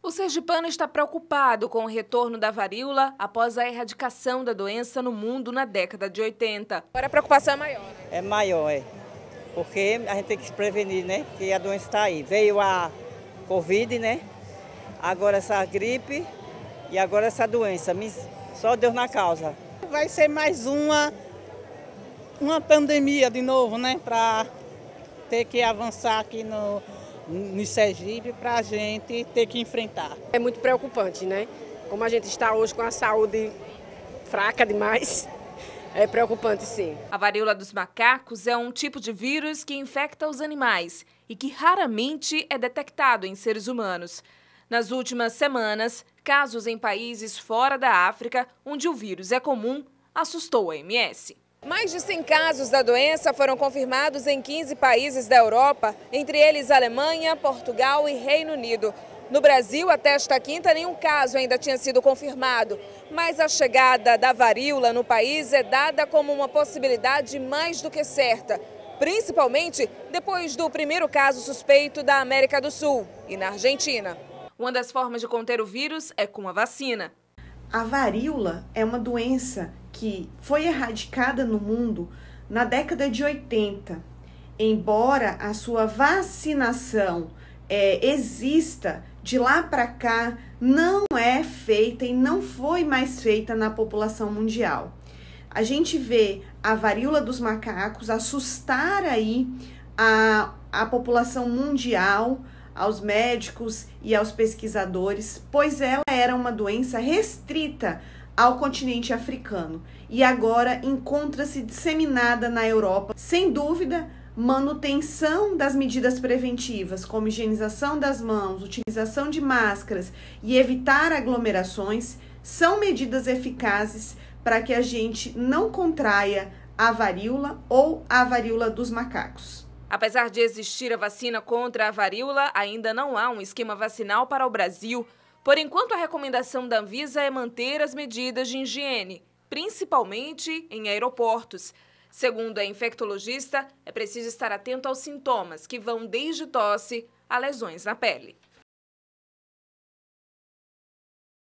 O sergipano está preocupado com o retorno da varíola após a erradicação da doença no mundo na década de 80. Agora a preocupação é maior, né? É maior, porque a gente tem que se prevenir, né? Que a doença está aí. Veio a Covid, né? Agora essa gripe e agora essa doença. Só Deus na causa. Vai ser mais uma pandemia de novo, né? Para ter que avançar aqui no Sergipe para a gente ter que enfrentar. É muito preocupante, né? Como a gente está hoje com a saúde fraca demais, é preocupante sim. A varíola dos macacos é um tipo de vírus que infecta os animais e que raramente é detectado em seres humanos. Nas últimas semanas, casos em países fora da África, onde o vírus é comum, assustou a OMS. Mais de 100 casos da doença foram confirmados em 15 países da Europa, entre eles Alemanha, Portugal e Reino Unido. No Brasil, até esta quinta, nenhum caso ainda tinha sido confirmado, mas a chegada da varíola no país é dada como uma possibilidade mais do que certa, principalmente depois do primeiro caso suspeito da América do Sul e na Argentina. Uma das formas de conter o vírus é com a vacina. A varíola é uma doença que foi erradicada no mundo na década de 80. Embora a sua vacinação exista, de lá para cá não é feita e não foi mais feita na população mundial. A gente vê a varíola dos macacos assustar aí a população mundial, aos médicos e aos pesquisadores, pois ela era uma doença restrita ao continente africano e agora encontra-se disseminada na Europa. Sem dúvida, manutenção das medidas preventivas, como higienização das mãos, utilização de máscaras e evitar aglomerações, são medidas eficazes para que a gente não contraia a varíola ou a varíola dos macacos. Apesar de existir a vacina contra a varíola, ainda não há um esquema vacinal para o Brasil. Por enquanto, a recomendação da Anvisa é manter as medidas de higiene, principalmente em aeroportos. Segundo a infectologista, é preciso estar atento aos sintomas, que vão desde tosse a lesões na pele.